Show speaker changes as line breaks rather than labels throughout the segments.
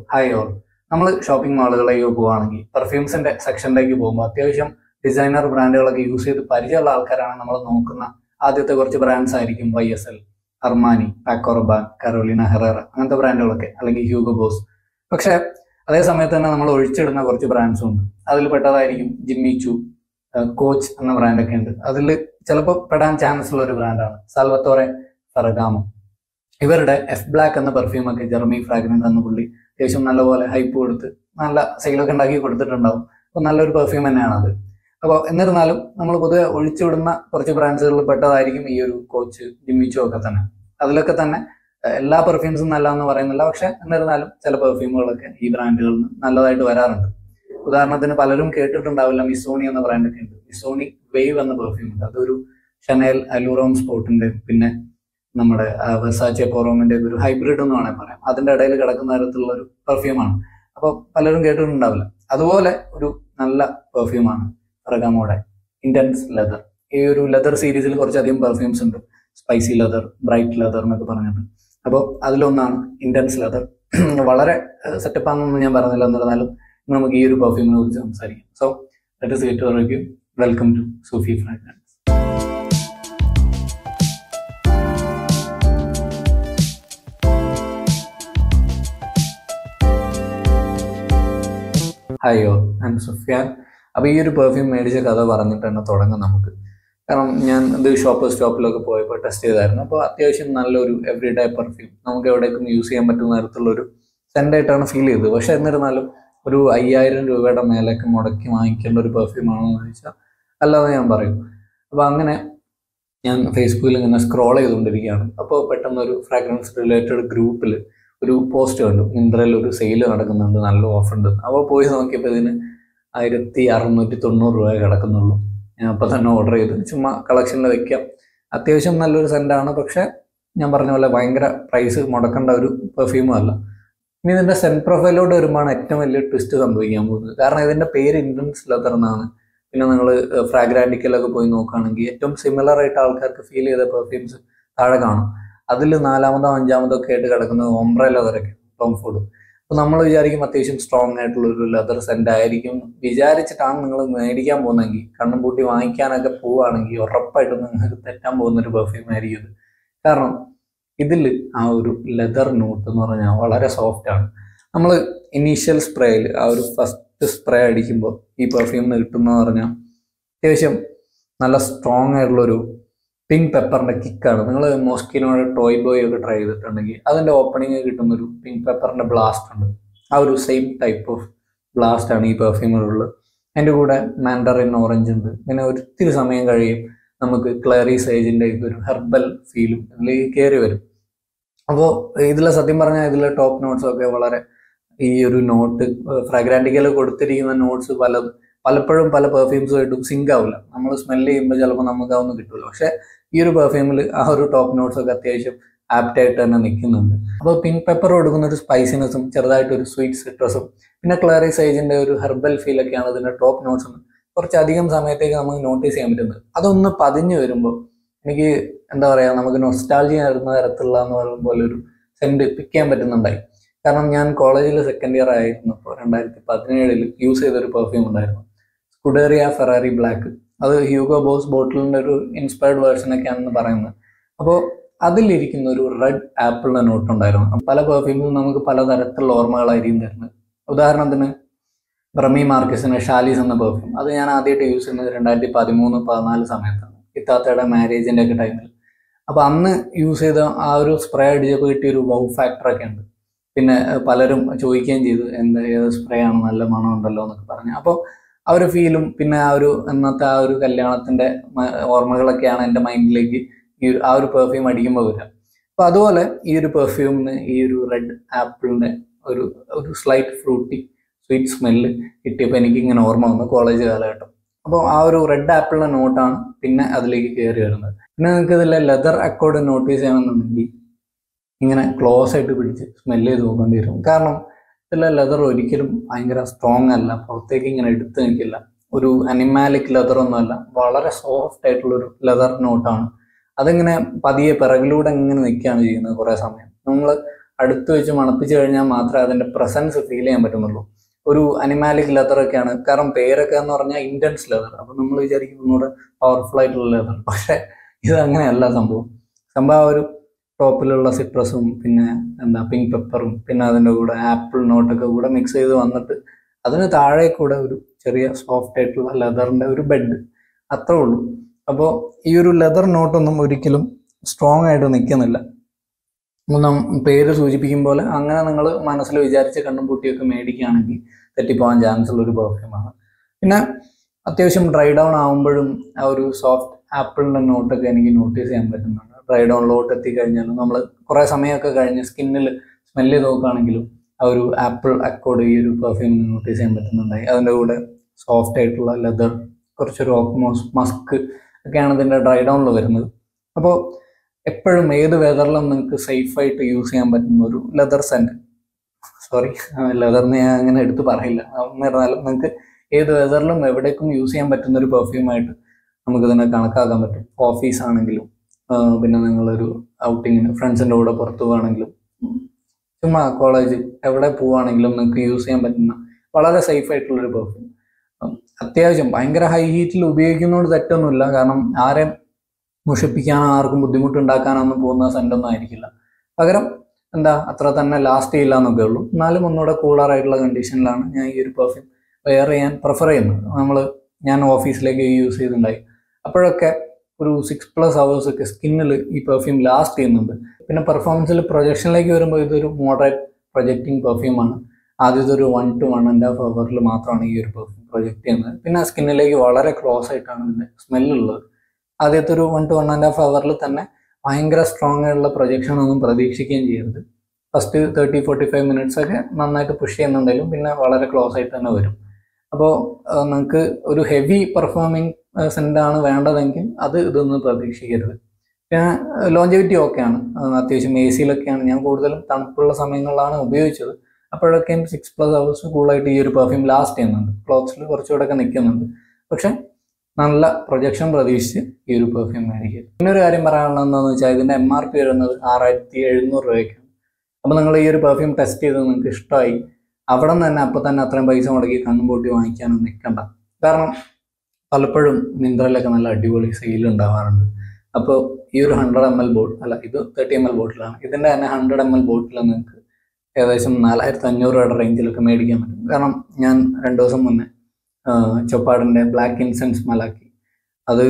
Hi all. നമ്മൾ shopping മാളുകളിലേക്ക് പോവുകയാണെങ്കിൽ പെർഫ്യൂംസിന്റെ സെക്ഷനിലേക്ക് പോകുമ്പോൾ അത്യാവശ്യം ഡിസൈനർ ബ്രാൻഡുകളൊക്കെ യൂസ് ചെയ്ത് പരിചയമുള്ള ആൾക്കാരാണ് നമ്മൾ നോക്കുന്ന ആദ്യത്തെ കുറച്ച് ബ്രാൻഡ്സ് ആയിരിക്കും YSL, Armani, Paco Rabanne, Carolina Herrera, അങ്ങനത്തെ ബ്രാൻഡുകളൊക്കെ, അല്ലെങ്കിൽ ഹ്യൂഗോ ബോസ്. പക്ഷേ അതേ സമയത്ത് തന്നെ നമ്മൾ ഒഴിച്ചിടുന്ന കുറച്ച് ബ്രാൻഡ്സും ഉണ്ട്. അതിൽ പെട്ടതായിരിക്കും ജിമ്മി ചൂ, കോച്ച് എന്ന ബ്രാൻഡൊക്കെ ഉണ്ട്. അതിൽ ചിലപ്പോൾ പെടാൻ ചാൻസ് ഉള്ള ഒരു ബ്രാൻഡാണ് സാൽവത്തോറെ ഫെറഗാമോ. ഇവരുടെ എഫ് ബ്ലാക്ക് എന്ന പെർഫ്യൂം ഒക്കെ ജെർമി ഫ്രാഗ്രൻസ് എന്ന പുള്ളി അത്യാവശ്യം നല്ലപോലെ ഹൈപ്പ് കൊടുത്ത് നല്ല സെയിലൊക്കെ ഉണ്ടാക്കി കൊടുത്തിട്ടുണ്ടാവും. അപ്പോൾ നല്ലൊരു പെർഫ്യൂം തന്നെയാണ് അത്. അപ്പോൾ എന്നിരുന്നാലും നമ്മൾ പൊതുവെ ഒഴിച്ചുവിടുന്ന കുറച്ച് ബ്രാൻഡ്സുകളിൽ പെട്ടതായിരിക്കും ഈ ഒരു കോച്ച്, ജിമ്മിച്ചോ ഒക്കെ തന്നെ. അതിലൊക്കെ തന്നെ എല്ലാ പെർഫ്യൂംസും നല്ലതെന്ന് പറയുന്നില്ല, പക്ഷെ എന്നിരുന്നാലും ചില പെർഫ്യൂമുകളൊക്കെ ഈ ബ്രാൻഡുകളിൽ നിന്ന് നല്ലതായിട്ട് വരാറുണ്ട്. ഉദാഹരണത്തിന് പലരും കേട്ടിട്ടുണ്ടാവില്ല, മിസോണി എന്ന ബ്രാൻഡൊക്കെ ഉണ്ട്. മിസോണി വേവ് എന്ന പെർഫ്യൂം ഉണ്ട്. അതൊരു ഷനേൽ, അലൂറോൺ സ്പോട്ടിന്റെ, പിന്നെ നമ്മുടെ വെർസാച്ചെ പോറോമിന്റെ ഒരു ഹൈബ്രിഡ് എന്ന് വേണമെങ്കിൽ പറയാം. അതിന്റെ ഇടയിൽ കിടക്കുന്ന തരത്തിലുള്ള ഒരു പെർഫ്യൂമാണ്. അപ്പോൾ പലരും കേട്ടിട്ടുണ്ടാവില്ല. അതുപോലെ ഒരു നല്ല പെർഫ്യൂമാണ് ഫെറഗാമോയുടെ ഇന്റൻസ് ലെതർ. ഈ ഒരു ലെതർ സീരീസിൽ കുറച്ചധികം പെർഫ്യൂംസ് ഉണ്ട്. സ്പൈസി ലെതർ, ബ്രൈറ്റ് ലെതർ എന്നൊക്കെ പറഞ്ഞിട്ട്. അപ്പോൾ അതിലൊന്നാണ് ഇന്റൻസ് ലെതർ. വളരെ സെറ്റപ്പാണെന്നൊന്നും ഞാൻ പറഞ്ഞില്ല, എന്നിരുന്നാലും നമുക്ക് ഈ ഒരു പെർഫ്യൂമിനെ കുറിച്ച് സംസാരിക്കാം. So let us get to our review. Welcome to Sufi fragrance. Hi all, I am Sufiyan. അപ്പോൾ ഈ ഒരു പെർഫ്യൂം മേടിച്ച കഥ പറഞ്ഞിട്ട് തന്നെ തുടങ്ങാം നമുക്ക്. കാരണം ഞാൻ ഇത് സ്റ്റോപ്പിലൊക്കെ പോയപ്പോൾ ടെസ്റ്റ് ചെയ്തായിരുന്നു. അപ്പോൾ അത്യാവശ്യം നല്ലൊരു എവറി ഡേ പെർഫ്യൂം, നമുക്ക് എവിടേക്കും യൂസ് ചെയ്യാൻ പറ്റുന്ന തരത്തിലുള്ളൊരു സെൻ്റായിട്ടാണ് ഫീൽ ചെയ്തത്. പക്ഷെ എന്നിരുന്നാലും ഒരു 5000 രൂപയുടെ മേലേക്ക് മുടക്കി വാങ്ങിക്കേണ്ട ഒരു പെർഫ്യൂമാണെന്ന് ചോദിച്ചാൽ അല്ലാതെ ഞാൻ പറയും. അപ്പോൾ അങ്ങനെ ഞാൻ ഫേസ്ബുക്കിൽ ഇങ്ങനെ സ്ക്രോൾ ചെയ്തുകൊണ്ടിരിക്കുകയാണ്. അപ്പോൾ പെട്ടെന്ന് ഒരു ഫ്രാഗ്രൻസ് റിലേറ്റഡ് ഗ്രൂപ്പിൽ ഒരു പോസ്റ്റ് കണ്ടു, മിന്ത്രയിൽ ഒരു സെയിൽ നടക്കുന്നുണ്ട്, നല്ല ഓഫർ ഉണ്ട്. അപ്പോൾ പോയി നോക്കിയപ്പോൾ ഇതിന് 1690 രൂപ കിടക്കുന്നുള്ളൂ. ഞാൻ അപ്പോൾ തന്നെ ഓർഡർ ചെയ്ത് ചുമ്മാ കളക്ഷനിൽ വെക്കാം. അത്യാവശ്യം നല്ലൊരു സെൻ്റാണ്, പക്ഷെ ഞാൻ പറഞ്ഞ പോലെ ഭയങ്കര പ്രൈസ് മുടക്കേണ്ട ഒരു പെർഫ്യൂമും അല്ല. ഇനി ഇതിൻ്റെ സെൻറ്റ് പ്രൊഫൈലോട്ട് വരുമ്പോഴാണ് ഏറ്റവും വലിയ ട്വിസ്റ്റ് സംഭവിക്കാൻ പോകുന്നത്. കാരണം ഇതിൻ്റെ പേര് ഇന്റൻസ് ലെതർ എന്നാണ്. പിന്നെ നിങ്ങൾ ഫ്രാഗ്രാൻഡിക്കലൊക്കെ പോയി നോക്കുകയാണെങ്കിൽ ഏറ്റവും സിമിലർ ആയിട്ട് ആൾക്കാർക്ക് ഫീൽ ചെയ്ത പെർഫ്യൂംസ് താഴെ കാണും. അതിൽ 4-മോ 5-മോ ഒക്കെ ആയിട്ട് കിടക്കുന്നത് ഓംബ്രെ ലെതറൊക്കെ, ടോം ഫോർഡ്. അപ്പോൾ നമ്മൾ വിചാരിക്കും അത്യാവശ്യം സ്ട്രോങ് ആയിട്ടുള്ളൊരു ലെതർ സെൻ്റ് ആയിരിക്കും വിചാരിച്ചിട്ടാണ് നിങ്ങൾ മേടിക്കാൻ പോകുന്നതെങ്കിൽ, കണ്ണും പൂട്ടി വാങ്ങിക്കാനൊക്കെ പോവുകയാണെങ്കിൽ ഉറപ്പായിട്ടും നിങ്ങൾക്ക് തെറ്റാൻ പോകുന്നൊരു പെർഫ്യൂം ആയിരിക്കും ഇത്. കാരണം ഇതിൽ ആ ഒരു ലെതർ നോട്ട് എന്ന് പറഞ്ഞാൽ വളരെ സോഫ്റ്റ് ആണ്. നമ്മൾ ഇനീഷ്യൽ സ്പ്രേയിൽ ആ ഒരു ഫസ്റ്റ് സ്പ്രേ അടിക്കുമ്പോൾ ഈ പെർഫ്യൂമിന് കിട്ടുന്നതെന്ന് പറഞ്ഞാൽ അത്യാവശ്യം നല്ല സ്ട്രോങ് ആയിട്ടുള്ളൊരു പിങ്ക് പെപ്പറിൻ്റെ കിക്കാണ്. നിങ്ങൾ മോസ്കിനോയുടെ ടോയ് ബോയ് ഒക്കെ ട്രൈ ചെയ്തിട്ടുണ്ടെങ്കിൽ അതിൻ്റെ ഓപ്പണിങ് കിട്ടുന്നൊരു പിങ്ക് പെപ്പറിൻ്റെ ബ്ലാസ്റ്റ് ഉണ്ട്. ആ ഒരു സെയിം ടൈപ്പ് ഓഫ് ബ്ലാസ്റ്റ് ആണ് ഈ പെർഫ്യൂമിലുള്ളത്. അതിൻ്റെ കൂടെ മാൻഡറിൻ ഓറഞ്ച് ഉണ്ട്. പിന്നെ ഒത്തിരി സമയം കഴിയും നമുക്ക് ക്ലേറി സേജിൻ്റെ ഒരു ഹെർബൽ ഫീലും ഇതിലേക്ക് കയറി വരും. അപ്പോൾ ഇതിലെ സത്യം പറഞ്ഞാൽ ഇതിലെ ടോപ്പ് നോട്ട്സൊക്കെ വളരെ ഈ ഒരു നോട്ട് ഫ്രാഗ്രാൻഡിക്കൽ കൊടുത്തിരിക്കുന്ന നോട്ട്സ് പലപ്പോഴും പല പെർഫ്യൂംസുമായിട്ടും സിങ്ക് ആവില്ല. നമ്മൾ സ്മെല്ല് ചെയ്യുമ്പോൾ ചിലപ്പോൾ നമുക്ക് അതൊന്നും കിട്ടില്ല. പക്ഷെ ഈ ഒരു പെർഫ്യൂമിൽ ആ ഒരു ടോപ്പ് നോട്ട്സ് ഒക്കെ അത്യാവശ്യം ആപ്റ്റായിട്ട് തന്നെ നിൽക്കുന്നുണ്ട്. അപ്പോൾ പിങ്ക് പെപ്പർ കൊടുക്കുന്ന ഒരു സ്പൈസിനെസ്സും ചെറുതായിട്ടൊരു സ്വീറ്റ് സിട്രസും പിന്നെ ക്ലേറി സേജിൻ്റെ ഒരു ഹെർബൽ ഫീലൊക്കെയാണ് ഇതിൻ്റെ ടോപ്പ് നോട്ട്സ്. കുറച്ചധികം സമയത്തേക്ക് നമുക്ക് നോട്ടീസ് ചെയ്യാൻ പറ്റുന്നത്. അതൊന്ന് പതിഞ്ഞു വരുമ്പോൾ എനിക്ക് എന്താ പറയുക, നമുക്ക് നൊസ്റ്റാൾജിയ വരുന്ന തരത്തിലുള്ള എന്ന് പറയുന്ന പോലെ ഒരു സെൻറ്റ് പിക്ക് ചെയ്യാൻ പറ്റുന്നുണ്ടായി. കാരണം ഞാൻ കോളേജിൽ സെക്കൻഡ് ഇയർ ആയിരുന്നപ്പോൾ 2017 യൂസ് ചെയ്തൊരു പെർഫ്യൂം ഉണ്ടായിരുന്നു, സ്കുഡേറിയ ഫെറാറി ബ്ലാക്ക്. അത് ഹ്യൂഗോ ബോസ് ബോട്ടിലിൻ്റെ ഒരു ഇൻസ്പയർഡ് വേർഷനൊക്കെയാണെന്ന് പറയുന്നത്. അപ്പോൾ അതിലിരിക്കുന്ന ഒരു റെഡ് ആപ്പിളിൻ്റെ നോട്ട് ഉണ്ടായിരുന്നു. പല പെർഫ്യൂമിലും നമുക്ക് പലതരത്തിലുള്ള ഓർമ്മകളായിരിക്കും തരുന്നത്. ഉദാഹരണത്തിന് റമി മാർക്കസിൻ്റെ ഷാലീസ് എന്ന പെർഫ്യൂം, അത് ഞാൻ ആദ്യമായിട്ട് യൂസ് ചെയ്യുന്നത് 2013-14 സമയത്താണ്, ഇത്താത്തയുടെ മാരേജിൻ്റെ ഒക്കെ ടൈമിൽ. അപ്പോൾ അന്ന് യൂസ് ചെയ്ത ആ ഒരു സ്പ്രേ അടിച്ചപ്പോൾ കിട്ടിയൊരു വൗ ഫാക്ടറൊക്കെ ഉണ്ട്. പിന്നെ പലരും ചോദിക്കുകയും ചെയ്തു ഏത് സ്പ്രേ ആണ്, നല്ല മണം ഉണ്ടല്ലോ എന്നൊക്കെ പറഞ്ഞു. അപ്പോൾ ആ ഒരു ഫീലും പിന്നെ ആ ഒരു അന്നത്തെ ആ ഒരു കല്യാണത്തിൻ്റെ ഓർമ്മകളൊക്കെയാണ് എൻ്റെ മൈൻഡിലേക്ക് ആ ഒരു പെർഫ്യൂം അടിക്കുമ്പോൾ വരിക. അപ്പോൾ അതുപോലെ ഈ ഒരു പെർഫ്യൂമിന് ഈ ഒരു റെഡ് ആപ്പിളിൻ്റെ ഒരു സ്ലൈറ്റ് ഫ്രൂട്ടി സ്വീറ്റ് സ്മെല്ല് കിട്ടിയപ്പോൾ എനിക്കിങ്ങനെ ഓർമ്മ വന്നു കോളേജ് കാലഘട്ടം. അപ്പോൾ ആ ഒരു റെഡ് ആപ്പിളിൻ്റെ നോട്ടാണ് പിന്നെ അതിലേക്ക് കയറി വരുന്നത്. പിന്നെ നിങ്ങൾക്ക് ഇതിലെ ലെതർ അക്കോർഡ് നോട്ടീസ് ചെയ്യണമെന്നുണ്ടെങ്കിൽ ഇങ്ങനെ ക്ലോസ് ആയിട്ട് പിടിച്ച് സ്മെല്ല് ചെയ്ത് നോക്കേണ്ടി വരും. കാരണം ഇതിലെ ലെതർ ഒരിക്കലും ഭയങ്കര സ്ട്രോങ് അല്ല, പുറത്തേക്ക് ഇങ്ങനെ എടുത്ത് നിൽക്കില്ല. ഒരു അനിമാലിക് ലെതറൊന്നുമല്ല, വളരെ സോഫ്റ്റ് ആയിട്ടുള്ളൊരു ലെതർ നോട്ടാണ്. അതിങ്ങനെ പതിയെ പിറകിലൂടെ ഇങ്ങനെ നിൽക്കുകയാണ് ചെയ്യുന്നത് കുറേ സമയം. നമ്മൾ അടുത്ത് വെച്ച് മണപ്പിച്ച് കഴിഞ്ഞാൽ മാത്രമേ അതിൻ്റെ പ്രസൻസ് ഫീൽ ചെയ്യാൻ പറ്റുന്നുള്ളൂ. ഒരു അനിമാലിക് ലെതറൊക്കെയാണ്, കാരണം പേരൊക്കെ എന്ന് പറഞ്ഞാൽ ഇൻറ്റൻസ് ലെതർ. അപ്പം നമ്മൾ വിചാരിക്കും ഒന്നുകൂടെ പവർഫുൾ ആയിട്ടുള്ള ലെതർ, പക്ഷേ ഇത് അങ്ങനെയല്ല സംഭവം. സംഭവം ഒരു ടോപ്പിലുള്ള സിട്രസും പിന്നെ പിങ്ക് പെപ്പറും പിന്നെ അതിൻ്റെ കൂടെ ആപ്പിൾ നോട്ടൊക്കെ കൂടെ മിക്സ് ചെയ്ത് വന്നിട്ട് അതിന് താഴെ കൂടെ ഒരു ചെറിയ സോഫ്റ്റ് ആയിട്ടുള്ള ലെതറിൻ്റെ ഒരു ബെഡ്, അത്രേ ഉള്ളൂ. അപ്പോൾ ഈ ഒരു ലെതർ നോട്ടൊന്നും ഒരിക്കലും സ്ട്രോങ് ആയിട്ട് നിൽക്കുന്നില്ല. പേര് സൂചിപ്പിക്കും പോലെ അങ്ങനെ നിങ്ങൾ മനസ്സിൽ വിചാരിച്ച് കണ്ണും പൂട്ടിയൊക്കെ മേടിക്കുകയാണെങ്കിൽ തെറ്റിപ്പോകാൻ ചാൻസ് ഉള്ളൊരു പെർഫ്യൂമാണ്. പിന്നെ അത്യാവശ്യം ഡ്രൈ ഡൗൺ ആകുമ്പോഴും ആ ഒരു സോഫ്റ്റ് ആപ്പിളിൻ്റെ നോട്ടൊക്കെ എനിക്ക് നോട്ടീസ് ചെയ്യാൻ പറ്റുന്നുണ്ട്. ഡ്രൈ ഡൗണിലോട്ട് എത്തിക്കഴിഞ്ഞാലും നമ്മൾ കുറേ സമയമൊക്കെ കഴിഞ്ഞ് സ്കിന്നിൽ സ്മെല്ല് ചെയ്ത് നോക്കുകയാണെങ്കിലും ആ ഒരു ആപ്പിൾ അക്കോർഡ് ഈ ഒരു പെർഫ്യൂമിന് നോട്ടീസ് ചെയ്യാൻ പറ്റുന്നുണ്ടായി. അതിൻ്റെ കൂടെ സോഫ്റ്റ് ആയിട്ടുള്ള ലെതർ, കുറച്ചൊരു ഓക്മോസ് മസ്ക് ഒക്കെയാണ് ഇതിൻ്റെ ഡ്രൈ ഡൗണിൽ വരുന്നത്. അപ്പോൾ എപ്പോഴും ഏത് വെതറിലും നിങ്ങൾക്ക് സേഫായിട്ട് യൂസ് ചെയ്യാൻ പറ്റുന്ന ഒരു ലെതർ സെൻറ്റ്, ലെതറിന് ഞാൻ അങ്ങനെ എടുത്ത് പറയില്ല, എന്നിരുന്നാലും നിങ്ങൾക്ക് ഏത് വെതറിലും എവിടേക്കും യൂസ് ചെയ്യാൻ പറ്റുന്ന ഒരു പെർഫ്യൂമായിട്ട് നമുക്കിതിനെ കണക്കാക്കാൻ പറ്റും. ഓഫീസ് ആണെങ്കിലും പിന്നെ നിങ്ങളൊരു ഔട്ടിങ്ങിന് ഫ്രണ്ട്സിൻ്റെ കൂടെ പുറത്തു പോകുകയാണെങ്കിലും ചുമ്മാ കോളേജ് എവിടെ പോവുകയാണെങ്കിലും നിങ്ങൾക്ക് യൂസ് ചെയ്യാൻ പറ്റുന്ന വളരെ സേഫായിട്ടുള്ളൊരു പെർഫ്യൂം. അത്യാവശ്യം ഭയങ്കര ഹൈ ഹീറ്റിൽ ഉപയോഗിക്കുന്നതുകൊണ്ട് തെറ്റൊന്നുമില്ല, കാരണം ആരെയും മുഷിപ്പിക്കാനോ ആർക്കും ബുദ്ധിമുട്ടുണ്ടാക്കാനൊന്നും പോകുന്ന സെൻ്റൊന്നും ആയിരിക്കില്ല. പകരം അത്ര തന്നെ ലാസ്റ്റ് ചെയ്യില്ല എന്നൊക്കെ ഉള്ളൂ. എന്നാലും ഒന്നുകൂടെ കൂളറായിട്ടുള്ള കണ്ടീഷനിലാണ് ഞാൻ ഈ ഒരു പെർഫ്യൂം വെയർ ചെയ്യാൻ പ്രിഫർ ചെയ്യുന്നത്. ഞാൻ ഓഫീസിലേക്ക് യൂസ് ചെയ്തിട്ടുണ്ടായി, അപ്പോഴൊക്കെ ഒരു 6+ hours ഒക്കെ സ്കിന്നിൽ ഈ പെർഫ്യൂം ലാസ്റ്റ് ചെയ്യുന്നുണ്ട്. പിന്നെ പെർഫോമൻസിൽ പ്രൊജക്ഷനിലേക്ക് വരുമ്പോൾ ഇതൊരു മോഡറേറ്റ് പ്രൊജക്റ്റിംഗ് പെർഫ്യൂമാണ്. ആദ്യത്തെ ഒരു 1 to 1.5 hours മാത്രമാണ് ഈ ഒരു പെർഫ്യൂം പ്രൊജക്റ്റ് ചെയ്യുന്നത്. പിന്നെ സ്കിന്നിലേക്ക് വളരെ ക്ലോസ് ആയിട്ടാണ് ഇതിൻ്റെ സ്മെല്ലുള്ളത്. ആദ്യത്തെ ഒരു 1 to 1.5 hours തന്നെ ഭയങ്കര സ്ട്രോങ് ആയിട്ടുള്ള പ്രൊജക്ഷൻ ഒന്നും പ്രതീക്ഷിക്കുകയും ചെയ്യരുത്. ഫസ്റ്റ് 30-45 minutes ഒക്കെ നന്നായിട്ട് പുഷ് ചെയ്യുന്നുണ്ടെങ്കിലും പിന്നെ വളരെ ക്ലോസ് ആയിട്ട് തന്നെ വരും. അപ്പോൾ നിങ്ങൾക്ക് ഒരു ഹെവി പെർഫോമിങ് സെൻ്റാണ് വേണ്ടതെങ്കിൽ ഇതൊന്നും പ്രതീക്ഷിക്കരുത്. പിന്നെ ലോഞ്ചിവിറ്റി ഓക്കെയാണ്, അത്യാവശ്യം AC-യിലൊക്കെയാണ് ഞാൻ കൂടുതലും തണുപ്പുള്ള സമയങ്ങളിലാണ് ഉപയോഗിച്ചത്. അപ്പോഴൊക്കെയും 6+ hours കൂളായിട്ട് ഈ ഒരു പെർഫ്യൂം ലാസ്റ്റ് ചെയ്യുന്നുണ്ട്. ക്ലോത്ത്സിൽ കുറച്ചുകൂടെയൊക്കെ നിൽക്കുന്നുണ്ട്. പക്ഷെ നല്ല പ്രൊജക്ഷൻ പ്രതീക്ഷിച്ച് ഈ ഒരു പെർഫ്യൂം മേടിക്കുക. പിന്നെ ഒരു കാര്യം പറയാനുള്ളത് എന്താണെന്ന് വെച്ചാൽ ഇതിൻ്റെ MRP വരുന്നത് 6700 രൂപയ്ക്കാണ്. അപ്പോൾ നിങ്ങൾ ഈ ഒരു പെർഫ്യൂം ടെസ്റ്റ് ചെയ്ത് നിങ്ങൾക്ക് ഇഷ്ടമായി അവിടെ നിന്ന് തന്നെ അപ്പോൾ തന്നെ അത്രയും പൈസ മുടക്കി കണ്ണും പൂട്ടി വാങ്ങിക്കാനും നിൽക്കണ്ട. കാരണം പലപ്പോഴും മിന്ത്രയിലൊക്കെ നല്ല അടിപൊളി സെയിൽ ഉണ്ടാവാറുണ്ട്. അപ്പോൾ ഈ ഒരു 100 ml ബോട്ടിൽ, അല്ല ഇത് 30 ml ബോട്ടിലാണ്, ഇതിൻ്റെ തന്നെ 100 ml ബോട്ടിൽ നിങ്ങൾക്ക് ഏകദേശം 4500 രൂപയുടെ റേഞ്ചിലൊക്കെ മേടിക്കാൻ പറ്റും. കാരണം ഞാൻ 2 ദിവസം മുന്നേ ചൊപ്പാടിൻ്റെ ബ്ലാക്ക് ഇൻസെൻസ് മലാക്കി അത്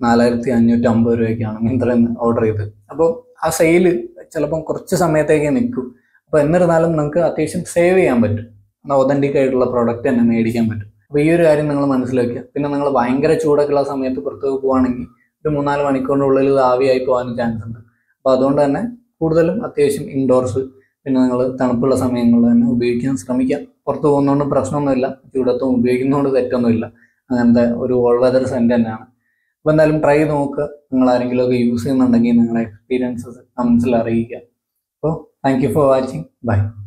4550 രൂപയ്ക്കാണ് മിന്ത്രയിൽ നിന്ന് ഓർഡർ ചെയ്തത്. അപ്പോൾ ആ സെയിൽ ചിലപ്പം കുറച്ച് സമയത്തേക്ക് നിൽക്കും. അപ്പോൾ എന്നിരുന്നാലും നിങ്ങൾക്ക് അത്യാവശ്യം സേവ് ചെയ്യാൻ പറ്റും, ഒതൻറ്റിക് ആയിട്ടുള്ള പ്രോഡക്റ്റ് തന്നെ മേടിക്കാൻ പറ്റും. അപ്പോൾ ഈ ഒരു കാര്യം നിങ്ങൾ മനസ്സിലാക്കുക. പിന്നെ നിങ്ങൾ ഭയങ്കര ചൂടൊക്കെയുള്ള സമയത്ത് പുറത്തേക്ക് പോവുകയാണെങ്കിൽ ഒരു 3-4 മണിക്കൂറിനുള്ളിൽ ഇത് ആവിയായി പോകാനും ചാൻസ് ഉണ്ട്. അപ്പോൾ അതുകൊണ്ട് തന്നെ കൂടുതലും അത്യാവശ്യം ഇൻഡോർസ് പിന്നെ നിങ്ങൾ തണുപ്പുള്ള സമയങ്ങളിൽ തന്നെ ഉപയോഗിക്കാൻ ശ്രമിക്കാം. പുറത്ത് പോകുന്നതുകൊണ്ട് പ്രശ്നമൊന്നുമില്ല, ചൂടത്തും ഉപയോഗിക്കുന്നതുകൊണ്ട് തെറ്റൊന്നുമില്ല. അങ്ങനത്തെ ഒരു ഓൾ വെതർ സെൻ്റ് തന്നെയാണ്. അപ്പോൾ എന്തായാലും ട്രൈ നോക്കുക. നിങ്ങൾ ആരെങ്കിലുമൊക്കെ യൂസ് ചെയ്യുന്നുണ്ടെങ്കിൽ നിങ്ങളുടെ എക്സ്പീരിയൻസസ് കമൻസിൽ അറിയിക്കുക. അപ്പോൾ thank you for watching. By.